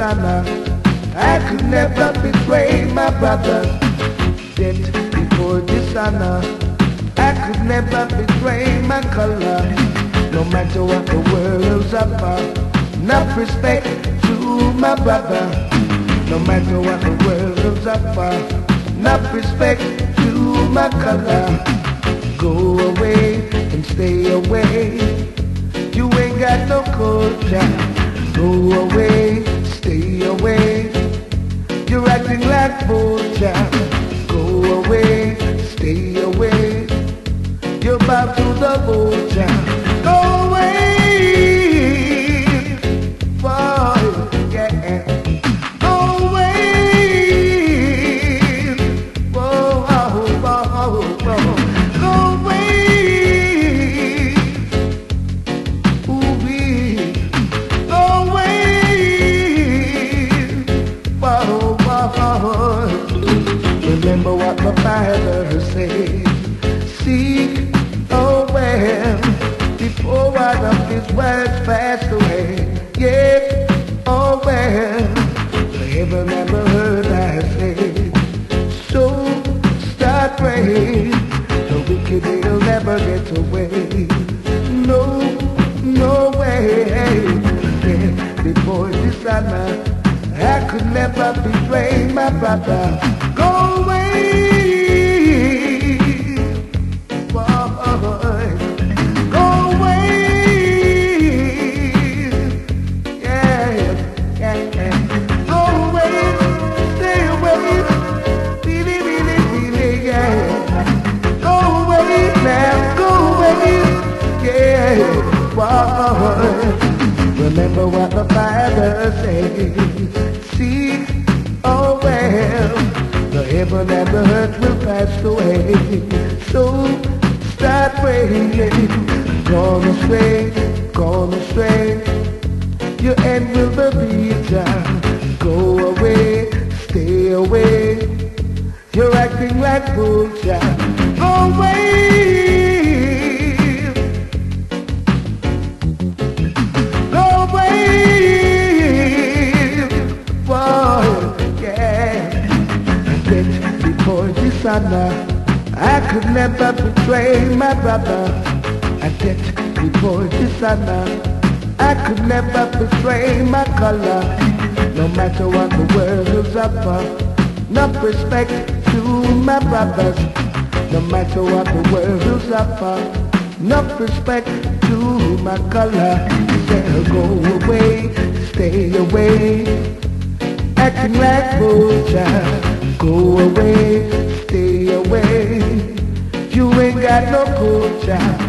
dishonor. I could never betray my brother. Debt before dishonor. I could never betray my color. No matter what the world's offer, enough respect to my brother. No matter what the world's offer, enough respect to my color. Go away and stay away. You ain't got no culture. Go away, stay away. You're acting like vulture. Go away, stay away. You're about to the vulture. Go away, boy, yeah. Go away, whoa, whoa, whoa, whoa. Go away, ooh-wee. Go away, whoa, whoa. Remember what my father said. Seek, oh well, before one of his words passed away. Yeah, oh well, heaven never heard I say. So start praying, the wicked will never get away. No, no way. Yeah, before dishonor, I could never betray my brother. Go away. Remember what the Bible says. See, oh well, the heaven and the earth will pass away. So start praying. Gone astray, your end will be bitter. Go away, stay away. You're acting like vulture. Go away. I could never betray my brother. I get before dishonor. I could never betray my color. No matter what the world's offer, enough respect to my brothers. No matter what the world's offer, enough respect to my color. They'll go away, stay away, acting like vulture. Go away, stay away. You ain't got no culture.